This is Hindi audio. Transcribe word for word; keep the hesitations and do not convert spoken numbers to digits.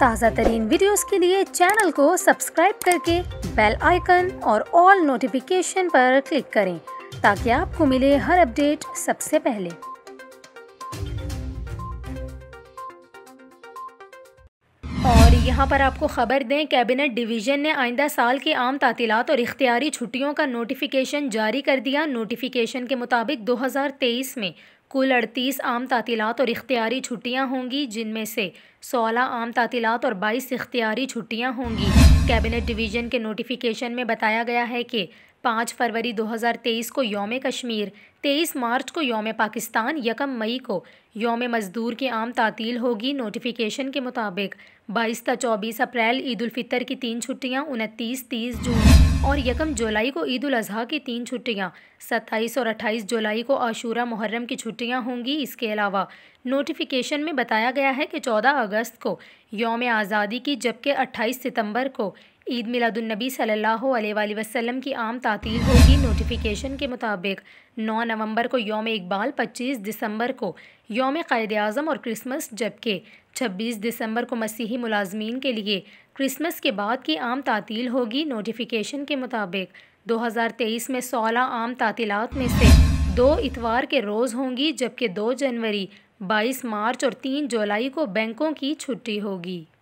ताज़ा तरीन वीडियोस के लिए चैनल को सब्सक्राइब करके बेल आइकन और ऑल नोटिफिकेशन पर क्लिक करें ताकि आपको मिले हर अपडेट सबसे पहले। और यहाँ पर आपको ख़बर दें, कैबिनेट डिवीज़न ने आइंदा साल की आम तातीलात और इख्तियारी छुट्टियों का नोटिफिकेशन जारी कर दिया। नोटिफिकेशन के मुताबिक दो हज़ार तेईस में कुल अड़तीस आम तातीलात और इख्तियारी छुट्टियां होंगी, जिनमें से सोलह आम तातीलात और बाईस इख्तियारी छुट्टियां होंगी। कैबिनेट डिवीज़न के नोटिफिकेशन में बताया गया है कि पाँच फरवरी दो हज़ार तेईस को यौम कश्मीर, तेईस मार्च को यौम पाकिस्तान, यकम मई को यौम मज़दूर की आम तातील होगी। नोटिफिकेशन के मुताबिक बाईस ता चौबीस अप्रैल ईद उल फितर की तीन छुट्टियाँ, उनतीस तीस जून और यकम जुलाई को ईद उल अज़हा की तीन छुट्टियाँ, सत्ताईस और अट्ठाईस जुलाई को आशूरा मुहर्रम की छुट्टियाँ होंगी। इसके अलावा नोटिफिकेशन में बताया गया है कि चौदह अगस्त को यौम आज़ादी की, जबकि अट्ठाईस सितंबर को ईद मिलादुन्नबी सल्लल्लाहु अलैहि वसल्लम की आम तातील होगी। नोटिफिकेशन के मुताबिक नौ नवंबर को यौम इकबाल, पच्चीस दिसंबर को यौम क़ायद आज़म और क्रिसमस, जबकि छब्बीस दिसंबर को मसीही मुलाजमीन के लिए क्रिसमस के बाद की आम तातील होगी। नोटिफिकेशन के मुताबिक दो हज़ार तेईस में सोलह आम तातीलात में से दो इतवार के रोज़ होंगी, जबकि दो जनवरी, बाईस मार्च और तीन जुलाई को बैंकों की छुट्टी होगी।